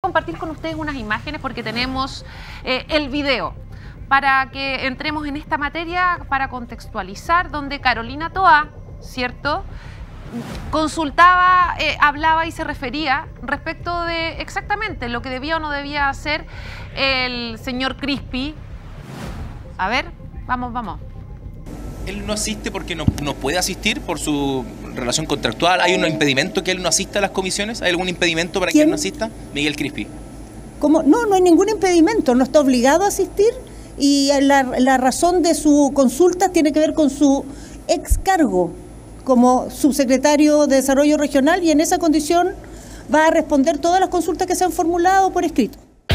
compartir con ustedes unas imágenes porque tenemos el video para que entremos en esta materia, para contextualizar, donde Carolina Toá, ¿cierto?, consultaba, hablaba y se refería respecto de exactamente lo que debía o no debía hacer el señor Crispi. A ver, vamos. Él no asiste porque no puede asistir por su relación contractual. ¿Hay un impedimento que él no asista a las comisiones? ¿Hay algún impedimento para que él no asista? Miguel Crispi. ¿Cómo? No hay ningún impedimento, no está obligado a asistir y la razón de su consulta tiene que ver con su ex cargo como subsecretario de Desarrollo Regional y en esa condición va a responder todas las consultas que se han formulado por escrito.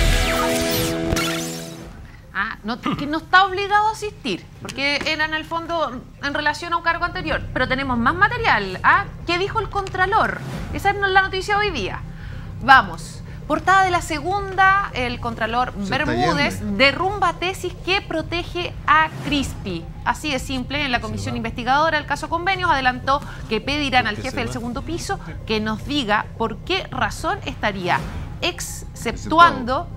Que no está obligado a asistir, porque era en el fondo en relación a un cargo anterior, pero tenemos más material. ¿Qué dijo el Contralor? Esa es la noticia de hoy día. Vamos. Portada de La Segunda, el Contralor Bermúdez derrumba tesis que protege a Crispi. Así de simple, en la comisión investigadora del caso Convenios adelantó que pedirán al jefe del segundo piso que nos diga por qué razón estaría exceptuado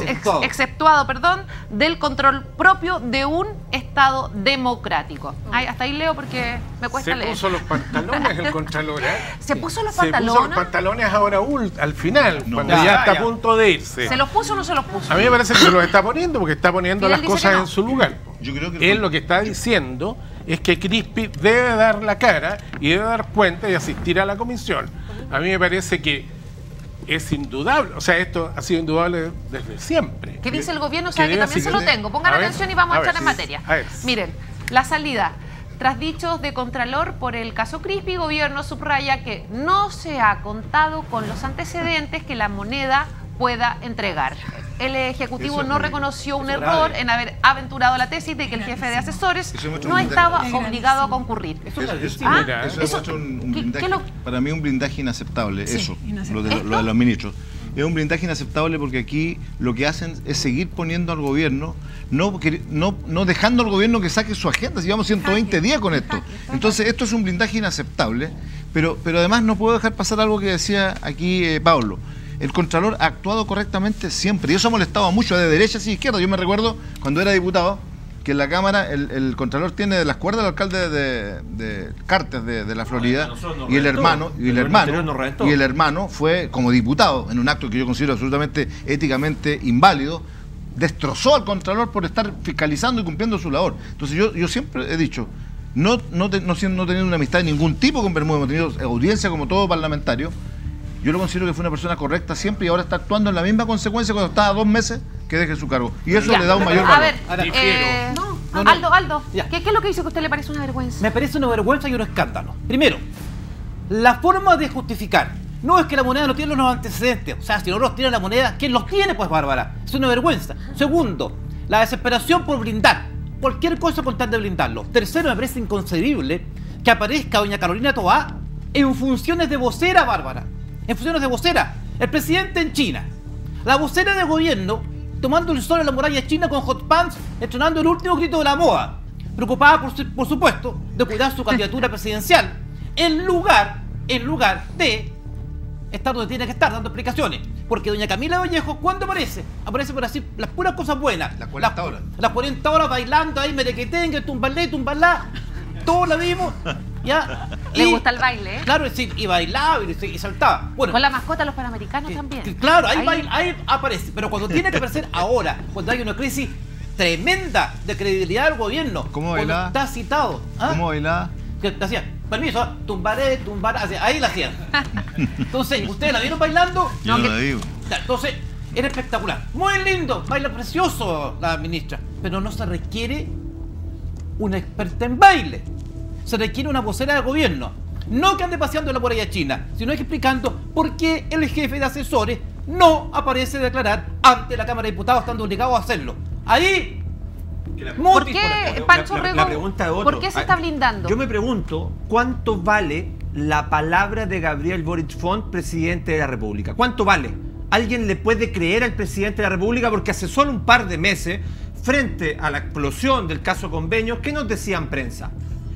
del control propio de un Estado democrático. Hasta ahí leo porque me cuesta leer. Se puso los pantalones el Contralor, ¿eh? ¿Se puso los pantalones? Se puso los pantalones ahora al final, cuando ya está a punto de irse. ¿Se los puso o no se los puso? A mí me parece que se los está poniendo porque está poniendo las cosas en su lugar. Yo creo que él lo que está diciendo es que Crispi debe dar la cara y debe dar cuenta y asistir a la comisión. A mí me parece que es indudable, o sea, esto ha sido indudable desde siempre. ¿Qué dice el gobierno? O sea, que también se lo tengo. Pongan atención y vamos a entrar en materia. Miren, la salida. Tras dichos de Contralor por el caso Crispi, gobierno subraya que no se ha contado con los antecedentes que la moneda pueda entregar. El Ejecutivo no reconoció un error en haber aventurado la tesis de que el jefe de asesores no estaba obligado a concurrir. Para mí un blindaje inaceptable, lo de los ministros. Es un blindaje inaceptable porque aquí lo que hacen es seguir poniendo al gobierno, no dejando al gobierno que saque su agenda. Llevamos 120 días con esto. Entonces esto es un blindaje inaceptable, pero además no puedo dejar pasar algo que decía aquí Pablo. El Contralor ha actuado correctamente siempre y eso ha molestado mucho de derechas y izquierdas. Yo me recuerdo cuando era diputado que en la Cámara el Contralor tiene de las cuerdas al alcalde de Cartes de la Florida y el hermano fue como diputado en un acto que yo considero absolutamente éticamente inválido, destrozó al Contralor por estar fiscalizando y cumpliendo su labor. Entonces yo siempre he dicho, no teniendo una amistad de ningún tipo con Bermúdez, hemos tenido audiencia como todo parlamentario. Yo lo considero que fue una persona correcta siempre y ahora está actuando en la misma consecuencia cuando estaba 2 meses que deje su cargo. Y eso le da un mayor valor. A ver, Aldo, ¿qué es lo que dice que a usted le parece una vergüenza? Me parece una vergüenza y un escándalo. Primero, la forma de justificar. No es que la moneda no tiene los antecedentes. O sea, si no los tiene la moneda, ¿quién los tiene? Pues Bárbara. Es una vergüenza. Segundo, la desesperación por blindar. Cualquier cosa con tal de blindarlo. Tercero, me parece inconcebible que aparezca doña Carolina Toá en funciones de vocera, Bárbara. En funciones de vocera, el presidente en China, la vocera de gobierno tomando el sol en la muralla china con hot pants, estrenando el último grito de la moda, preocupada por supuesto de cuidar su candidatura presidencial, en lugar de estar donde tiene que estar, dando explicaciones. Porque doña Camila Vallejo, ¿cuándo aparece? Aparece por decir las puras cosas buenas. Las 40 horas. Las 40 horas bailando ahí, merequetengue, tumbalá. Todos la vimos. ¿Ya? Le gusta el baile, ¿eh? Claro, sí, y bailaba y saltaba. Bueno, con la mascota de los panamericanos también. Claro, ahí aparece. Pero cuando tiene que aparecer ahora, cuando hay una crisis tremenda de credibilidad del gobierno, ¿cómo bailaba? Está citado. ¿Cómo bailaba? Que hacían, permiso, tumbaré, ahí la hacían. Entonces, ¿ustedes la vieron bailando? Yo no la digo. Entonces, era espectacular. Muy lindo, baila precioso la ministra. Pero no se requiere una experta en baile. Se requiere una vocera de gobierno. No que ande paseando en la muralla china, sino que explicando por qué el jefe de asesores no aparece a declarar ante la Cámara de Diputados estando obligado a hacerlo. Ahí... ¿Por qué, Pancho Rego, por qué se está blindando? Yo me pregunto, ¿cuánto vale la palabra de Gabriel Boric Font, presidente de la República? ¿Cuánto vale? ¿Alguien le puede creer al presidente de la República? Porque hace solo un par de meses, frente a la explosión del caso Convenios, ¿qué nos decía en prensa?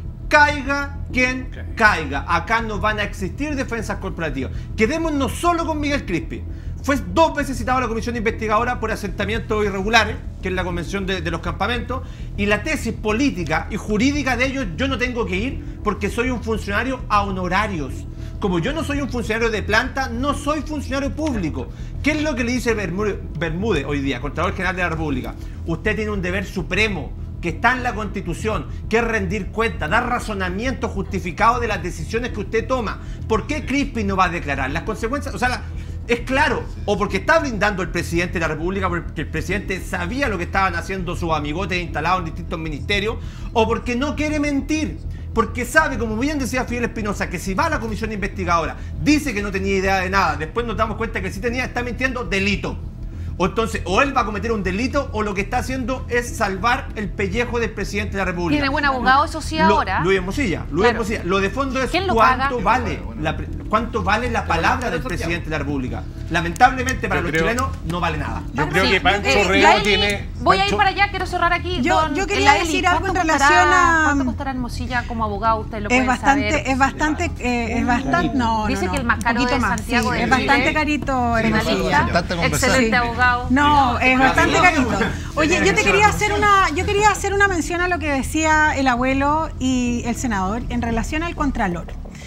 Caiga quien caiga. Acá no van a existir defensas corporativas. Quedémonos solo con Miguel Crispi. Fue 2 veces citado a la comisión investigadora por asentamientos irregulares, que es la convención de los campamentos, y la tesis política y jurídica de ellos, yo no tengo que ir porque soy un funcionario a honorarios. Como yo no soy un funcionario de planta, no soy funcionario público. ¿Qué es lo que le dice Bermúdez hoy día, Contralor General de la República? Usted tiene un deber supremo que está en la Constitución, que es rendir cuenta, dar razonamiento justificado de las decisiones que usted toma. ¿Por qué Crispi no va a declarar? Las consecuencias, o sea, es claro, o porque está blindando el presidente de la República, porque el presidente sabía lo que estaban haciendo sus amigotes instalados en distintos ministerios, o porque no quiere mentir, porque sabe, como bien decía Fidel Espinosa, que si va a la comisión investigadora, dice que no tenía idea de nada, después nos damos cuenta que sí tenía, está mintiendo, delito. O entonces, o él va a cometer un delito, o lo que está haciendo es salvar el pellejo del presidente de la República. Tiene buen abogado, eso sí, ahora. Luis Mosilla. Lo de fondo es cuánto vale la palabra del presidente de la República. Lamentablemente para los chilenos no vale nada. Yo creo que Pancho Rego tiene... Voy a ir para allá, quiero cerrar aquí. Yo quería decir algo en relación a... ¿Cuánto costará Hermosilla como abogado? Usted lo puede saber. Es bastante, no. Dice que el más caro de Santiago es bastante carito. Excelente abogado. No, es bastante carito. Oye, yo quería hacer una mención a lo que decía el abuelo y el senador en relación al Contralor.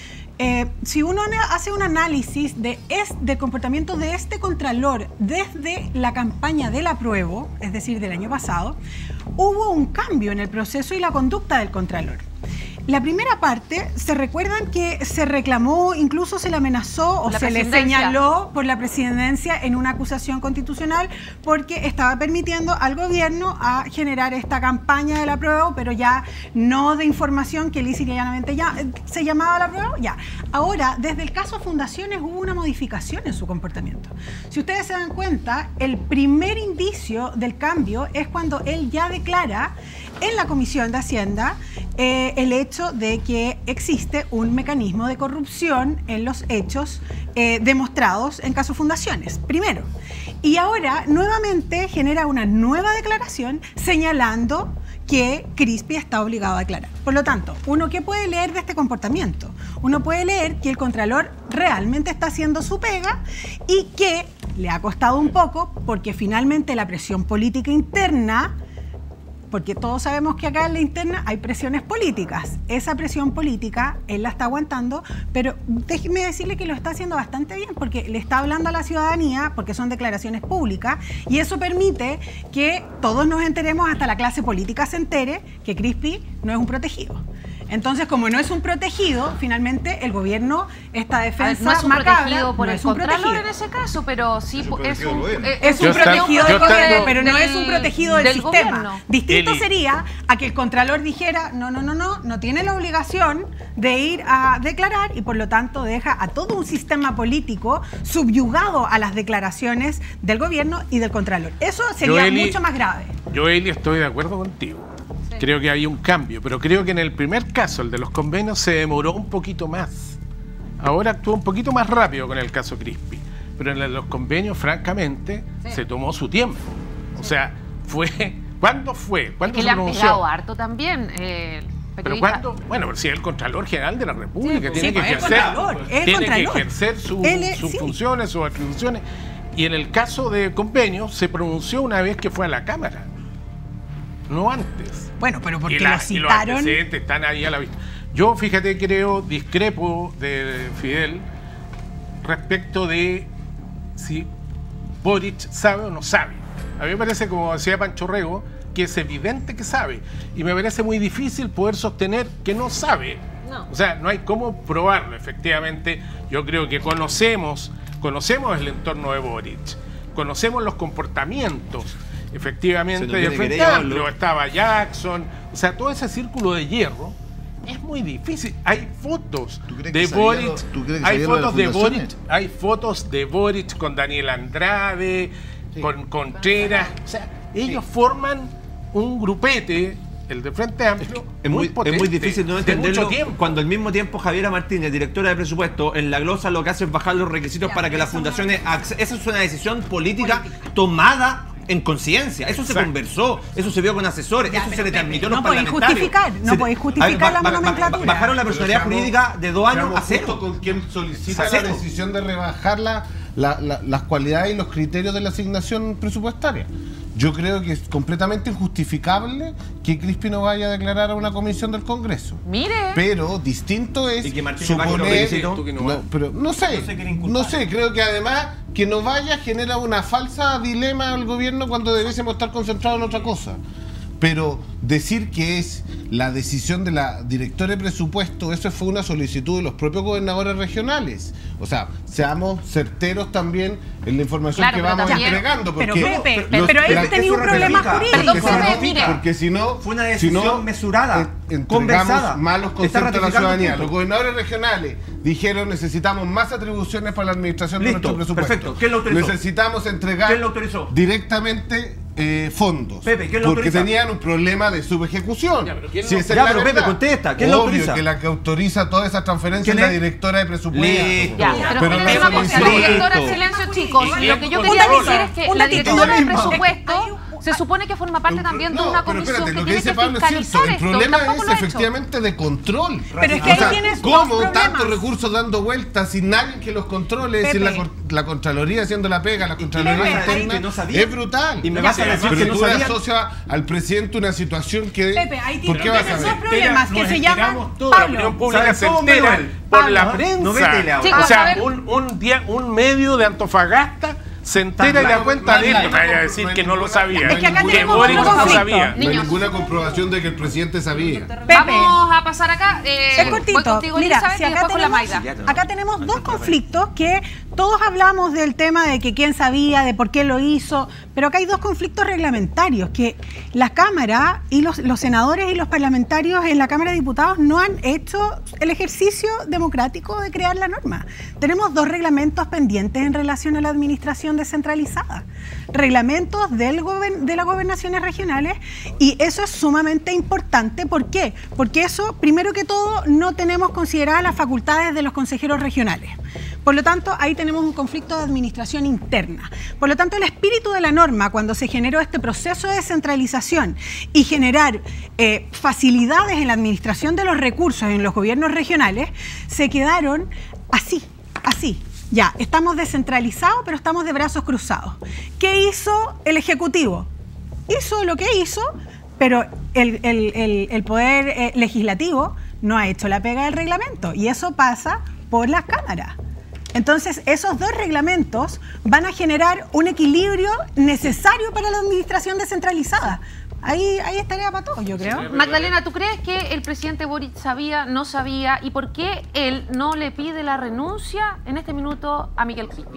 Si uno hace un análisis del comportamiento de este Contralor desde la campaña del apruebo, es decir, del año pasado, hubo un cambio en el proceso y la conducta del Contralor. La primera parte, ¿se recuerdan que se reclamó, incluso se le amenazó o se le señaló por la presidencia en una acusación constitucional porque estaba permitiendo al gobierno a generar esta campaña del apruebo, pero ya no de información que lisa y llanamente ya se llamaba el apruebo? Ya. Ahora, desde el caso Fundaciones hubo una modificación en su comportamiento. Si ustedes se dan cuenta, el primer indicio del cambio es cuando él ya declara en la Comisión de Hacienda el hecho de que existe un mecanismo de corrupción en los hechos demostrados en caso Fundaciones, primero. Y ahora nuevamente genera una nueva declaración señalando que Crispi está obligado a declarar. Por lo tanto, ¿uno qué puede leer de este comportamiento? Uno puede leer que el Contralor realmente está haciendo su pega y que le ha costado un poco porque finalmente la presión política interna, porque todos sabemos que acá en la interna hay presiones políticas. Esa presión política él la está aguantando, pero déjeme decirle que lo está haciendo bastante bien porque le está hablando a la ciudadanía, porque son declaraciones públicas, y eso permite que todos nos enteremos, hasta la clase política se entere, que Crispi no es un protegido. Entonces, como no es un protegido, finalmente el gobierno, esta defensa no es un macabra, protegido por no el es un Contralor protegido en ese caso, pero sí es un protegido del gobierno, pero no es un protegido del sistema. Gobierno. Distinto sería a que el Contralor dijera, no tiene la obligación de ir a declarar y por lo tanto deja a todo un sistema político subyugado a las declaraciones del gobierno y del Contralor. Eso sería mucho más grave. Yo, Eli, estoy de acuerdo contigo. Creo que hay un cambio, pero creo que en el primer caso, el de los convenios, se demoró un poquito más. Ahora actuó un poquito más rápido con el caso Crispi, pero en el de los convenios, francamente, se tomó su tiempo. O sea, ¿cuándo fue? ¿Cuándo se pronunció? Le han pegado harto también. Pero ¿cuándo? Bueno, pero si es el Contralor General de la República, tiene que ejercer sus funciones, sus atribuciones. Y en el caso de convenios, se pronunció una vez que fue a la Cámara, no antes. Bueno, pero porque lo citaron. Y los antecedentes están ahí a la vista. Yo, fíjate, discrepo de Fidel respecto de si Boric sabe o no sabe. A mí me parece, como decía Pancho Rego, que es evidente que sabe. Y me parece muy difícil poder sostener que no sabe. No. O sea, no hay cómo probarlo, efectivamente. Yo creo que conocemos el entorno de Boric, conocemos los comportamientos. Efectivamente, de Frente Amplio estaba Jackson, o sea, todo ese círculo de hierro es muy difícil. Hay fotos de Boric, hay fotos de Boric con Daniel Andrade, con Contreras, o sea, ellos forman un grupete, el de Frente Amplio, es muy difícil no entenderlo cuando al mismo tiempo Javiera Martínez, directora de presupuesto, en la glosa lo que hace es bajar los requisitos para que las fundaciones... Esa es una decisión política tomada en conciencia, eso se conversó, eso se vio con asesores, eso se le transmitió a los parlamentarios. No podéis justificar la nomenclatura. Bajaron la personalidad jurídica de 2 años a 0. Con quien solicita la decisión de rebajarla las cualidades y los criterios de la asignación presupuestaria. Yo creo que es completamente injustificable que Crispi no vaya a declarar a una comisión del Congreso. Mire. Pero distinto es Y que Martínez suponer... No sé, creo que además que no vaya genera una falsa dilema al gobierno cuando debiésemos estar concentrados en otra cosa. Pero decir que es la decisión de la directora de presupuesto, eso fue una solicitud de los propios gobernadores regionales. O sea, seamos certeros también en la información que vamos entregando. Pero porque Pepe, pero ahí tenía un problema jurídico. Porque si no, fue una decisión mesurada, entregamos conversada, malos conceptos a la ciudadanía. Los gobernadores regionales dijeron necesitamos más atribuciones para la administración de nuestro presupuesto. Perfecto. ¿Quién lo autorizó? Necesitamos entregar ¿Quién lo autorizó? Directamente fondos. Pepe, ¿quién lo porque autoriza? tenían un problema de subejecución. Pepe, contesta. ¿Quién lo autoriza? Que la que autoriza todas esas transferencias es la directora de presupuesto. Pero una cosa, la directora, silencio chicos, lo que yo quería decir es que la directora de presupuesto se supone que forma parte también de una comisión que tiene que fiscalizar el problema es efectivamente de control. Pero es que ahí tienes ¿cómo tantos recursos dando vueltas sin nadie que los controle? Sin la Contraloría haciendo la pega, la Contraloría interna, es brutal. Y me vas a decir que pero tú le asocias al presidente una situación que... Pepe, ahí ¿por qué vas a tienes ver? dos problemas que se llaman La opinión pública se entera por la prensa. Chicos, O sea, un medio de Antofagasta se entera y da cuenta de esto. Me vaya a decir que no lo sabía. Es que acá tenemos Boric otro no conflicto. sabía. No hay ninguna comprobación de que el presidente sabía. Vamos a pasar acá. Es cortito. Voy contigo, Mira, Elizabeth, si y acá después con la Mayra. acá tenemos dos conflictos que todos hablamos del tema de que quién sabía, de por qué lo hizo, pero acá hay dos conflictos reglamentarios, que la Cámara y los senadores y los parlamentarios en la Cámara de Diputados no han hecho el ejercicio democrático de crear la norma. Tenemos dos reglamentos pendientes en relación a la administración descentralizada, reglamentos de las gobernaciones regionales, y eso es sumamente importante. ¿Por qué? Porque eso, primero que todo, no tenemos consideradas las facultades de los consejeros regionales. Por lo tanto, ahí tenemos un conflicto de administración interna. Por lo tanto, el espíritu de la norma, cuando se generó este proceso de descentralización y generar facilidades en la administración de los recursos en los gobiernos regionales, se quedaron así. Ya, estamos descentralizados, pero estamos de brazos cruzados. ¿Qué hizo el Ejecutivo? Hizo lo que hizo, pero el Poder Legislativo no ha hecho la pega del reglamento, y eso pasa por las cámaras. Entonces, esos dos reglamentos van a generar un equilibrio necesario para la administración descentralizada. Ahí estaría para todos, yo creo. Magdalena, ¿tú crees que el presidente Boric sabía, no sabía, y por qué él no le pide la renuncia en este minuto a Miguel Crispi?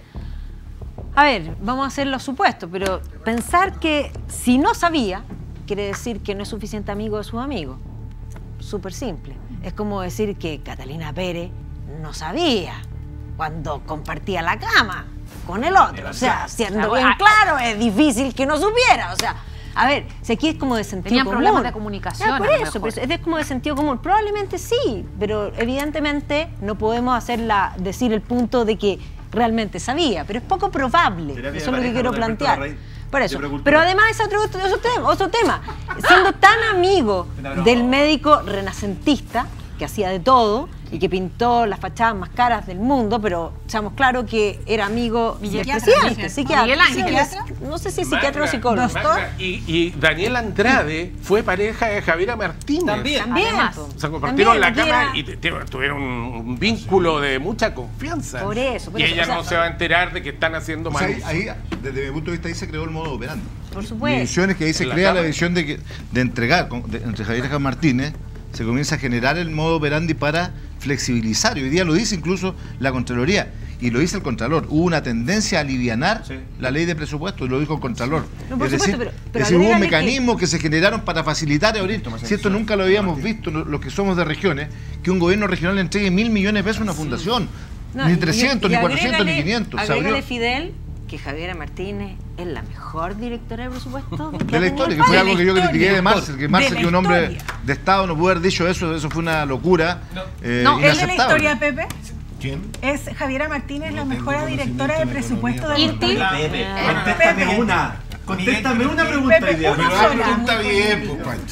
A ver, vamos a hacer los supuestos, pero pensar que si no sabía, quiere decir que no es suficiente amigo de sus amigos. Súper simple. Es como decir que Catalina Pérez no sabía cuando compartía la cama con el otro. O sea, siendo bien claro, es difícil que no supiera. O sea, a ver, si aquí es como de sentido Tenían común. problemas de comunicación. Por eso, es como de sentido común. Probablemente sí, pero evidentemente no podemos decir el punto de que realmente sabía, pero es poco probable. Eso es lo que quiero plantear. Por eso. Pero además es otro tema. Siendo tan amigo del médico renacentista, que hacía de todo y que pintó las fachadas más caras del mundo, pero seamos claros que era amigo del presidente, psiquiatra. No sé si es psiquiatra o psicólogo. Y Daniel Andrade fue pareja de Javiera Martínez. También. O sea, compartieron la cama y tuvieron un vínculo de mucha confianza. Por eso. Y ella no se va a enterar de que están haciendo mal. Ahí, desde mi punto de vista, ahí se creó el modo operandi. Por supuesto. Divisiones que ahí se crea la visión de entregar entre Javiera y Martínez. Se comienza a generar el modo operandi para flexibilizar. Y hoy día lo dice incluso la Contraloría. Y lo dice el Contralor. Hubo una tendencia a alivianar la ley de presupuesto, lo dijo el Contralor. No, es decir, hubo mecanismos que se generaron para facilitar y abrir. Si esto nunca lo habíamos visto, los que somos de regiones, que un gobierno regional entregue 1.000 millones de pesos a una fundación. No, ni 300, ni 400, ni 500. Agrégale, Fidel, que Javiera Martínez es la mejor directora de presupuesto de la historia, que fue algo que yo critiqué de Marcel, que Marcel, que un hombre de Estado, no pudo haber dicho eso fue una locura. No, ¿es de la historia, Pepe? ¿Quién? ¿Es Javiera Martínez la mejor directora de presupuesto de la historia? Contéstame una pregunta hoy día. Pero pregunta bien, pues, Pancho.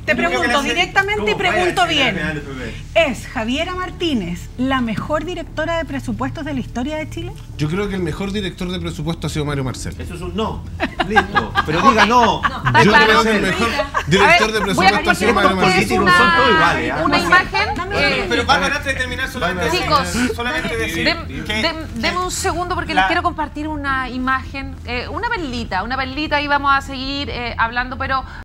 Te pregunto directamente y pregunto bien. ¿Es Javiera Martínez la mejor directora de presupuestos de la historia de Chile? Yo creo que el mejor director de presupuesto ha sido Mario Marcel. Eso es un no. Listo. Pero diga no. Yo creo que el mejor director de presupuesto ha sido Mario Marcel. Son todos iguales. Una imagen. Pero Bárbara, antes de terminar, solamente decir Deme un segundo porque les quiero compartir una imagen, una perlita y vamos a seguir hablando, pero